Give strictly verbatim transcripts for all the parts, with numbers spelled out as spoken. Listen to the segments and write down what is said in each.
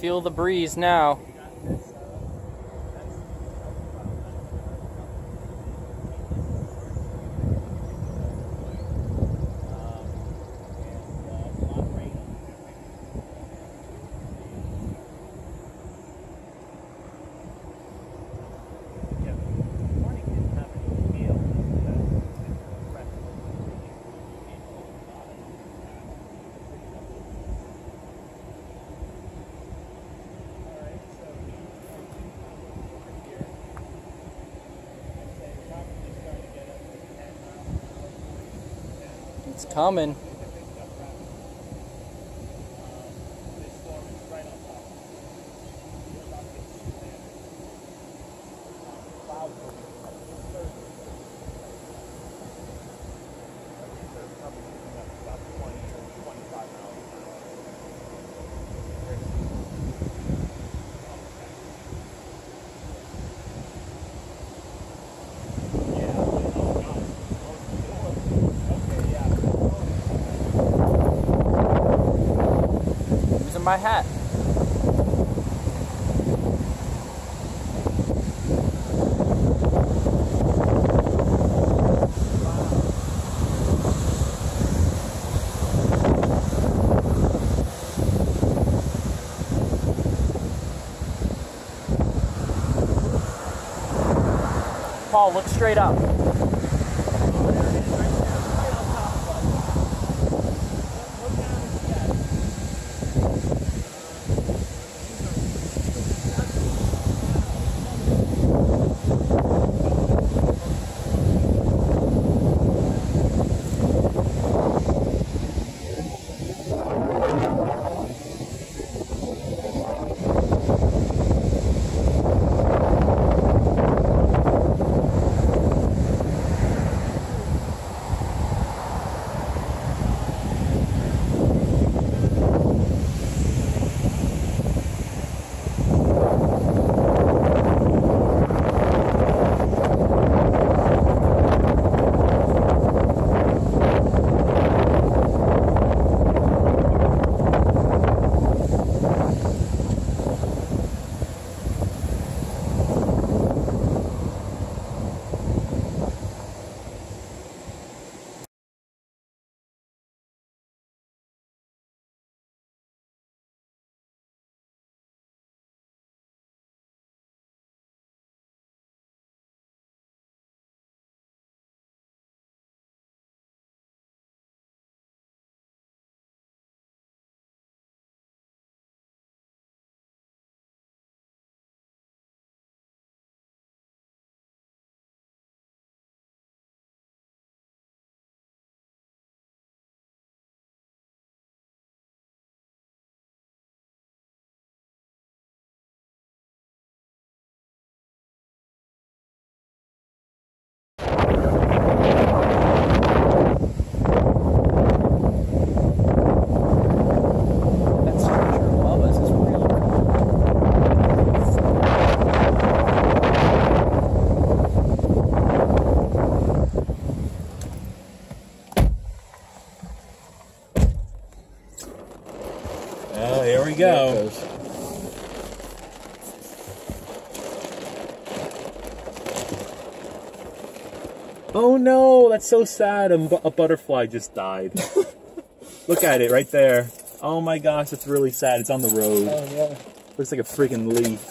feel the breeze now. It's coming. My hat. Paul, look straight up. Oh, here we go. Oh no, that's so sad. A, a butterfly just died. Look at it right there. Oh my gosh, that's really sad. It's on the road. Oh yeah. Looks like a freaking leaf.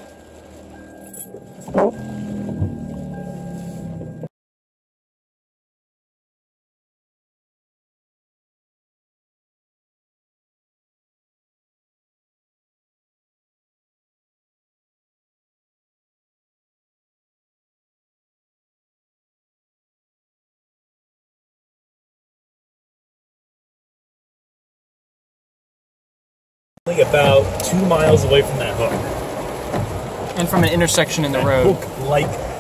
Only about two miles away from that hook. And from an intersection in the that road. Hook like